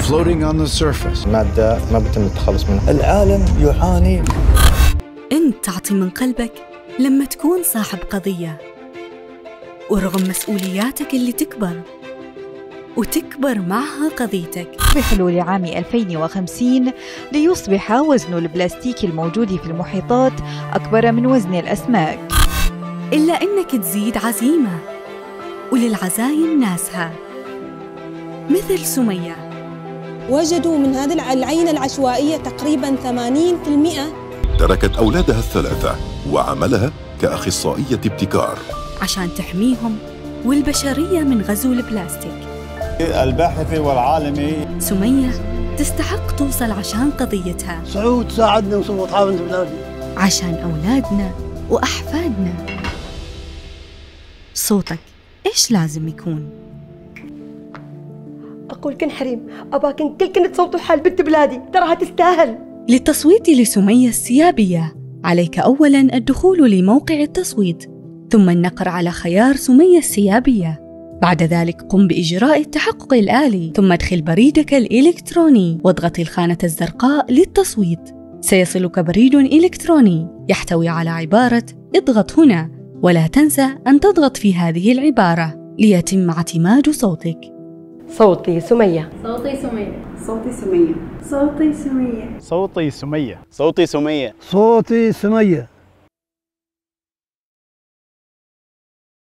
floating on the surface. مادة ما بتم التخلص منها. العالم يعاني. أنت تعطي من قلبك لما تكون صاحب قضية، ورغم مسؤولياتك اللي تكبر وتكبر معها قضيتك. بحلول عام 2050 ليصبح وزن البلاستيك الموجود في المحيطات أكبر من وزن الأسماك. إلا أنك تزيد عزيمة، وللعزايم ناسها مثل سمية. وجدوا من هذه العينة العشوائية تقريباً 80%. تركت أولادها الثلاثة وعملها كأخصائية ابتكار عشان تحميهم والبشرية من غزو البلاستيك. الباحثي والعالمي سمية تستحق توصل عشان قضيتها. سعود ساعدنا وصوت حافظ بلادي عشان أولادنا وأحفادنا. صوتك إيش لازم يكون؟ أقول كن حريم أباك كل كنت صوت حال بنت بلادي، تراها تستاهل. للتصويت لسمية السيابية عليك أولاً الدخول لموقع التصويت، ثم النقر على خيار سمية السيابية. بعد ذلك قم بإجراء التحقق الآلي، ثم ادخل بريدك الإلكتروني واضغط الخانة الزرقاء للتصويت. سيصلك بريد إلكتروني يحتوي على عبارة اضغط هنا، ولا تنسى أن تضغط في هذه العبارة ليتم اعتماد صوتك. صوتي سمية. صوتي سمية. صوتي سمية. صوتي سمية. صوتي سمية. صوتي سمية. صوتي سمية.